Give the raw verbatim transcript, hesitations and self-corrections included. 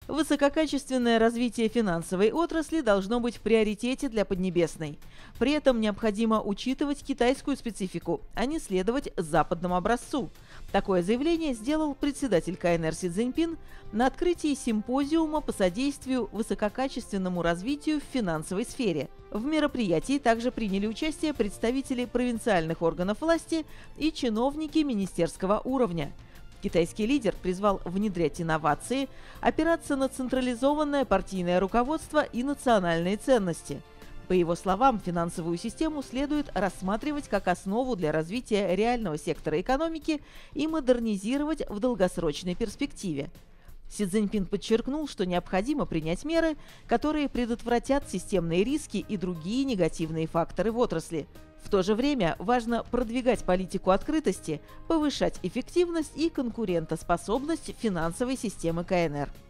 Высококачественное развитие финансовой отрасли должно быть в приоритете для Поднебесной. При этом необходимо учитывать китайскую специфику, а не следовать западному образцу. Такое заявление сделал председатель ка эн эр Си Цзиньпин на открытии симпозиума по содействию высококачественному развитию в финансовой сфере. В мероприятии также приняли участие представители провинциальных органов власти и чиновники министерского уровня. Китайский лидер призвал внедрять инновации, опираться на централизованное партийное руководство и национальные ценности. По его словам, финансовую систему следует рассматривать как основу для развития реального сектора экономики и модернизировать в долгосрочной перспективе. Си Цзиньпин подчеркнул, что необходимо принять меры, которые предотвратят системные риски и другие негативные факторы в отрасли. В то же время важно продвигать политику открытости, повышать эффективность и конкурентоспособность финансовой системы ка эн эр.